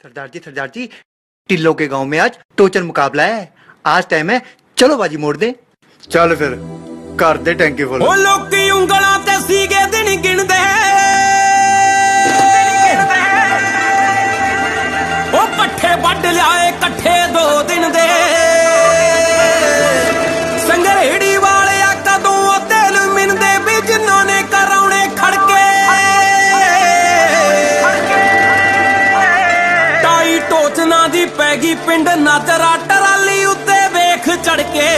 सरदार जी टिल्लो के गांव में आज टोचन मुकाबला है। आज टाइम है, चलो बाजी मोड़ दे। चल फिर कर दे टैंकी फुल। ओ लोकी उंगलां ते सीगे दिन गिनदे, ओ पट्ठे वड्ड लियाए कट्ठे 2 दिन दे। संगरेड़ी वाले आ कदों तेल मिनदे भी जिन्हां ने कराउणे खड़के। टाई टोचना दी पैगी पिंड नाचरा टराली उत्ते वेख चढ़के।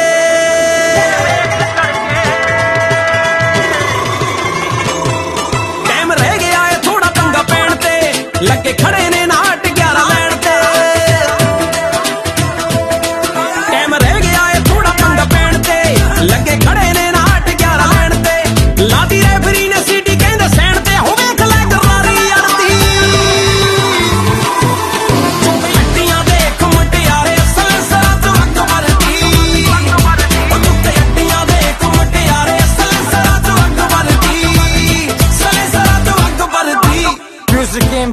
लगे खड़े ने नाट 11 लैन ते, टाइम रह गया है थोड़ा पंगा पैण ते। लगे खड़े ने नाट 11 लैन ते, लादी रेफरी ने सीटी कहंदे सैन ते। हो वेख ले गरारी अड़दी हट्टियां देख मुटियारे सलसरा तो अग भरदी। ओ तुत्ते हट्टियां देख मुटियारे सलसरा तो अग भरदी, सलसरा तो अग भरदी। म्यूजिक गेम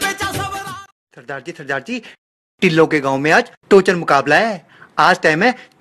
सरदार जी टिल्लो के गांव में आज टोचन मुकाबला है। आज टाइम है,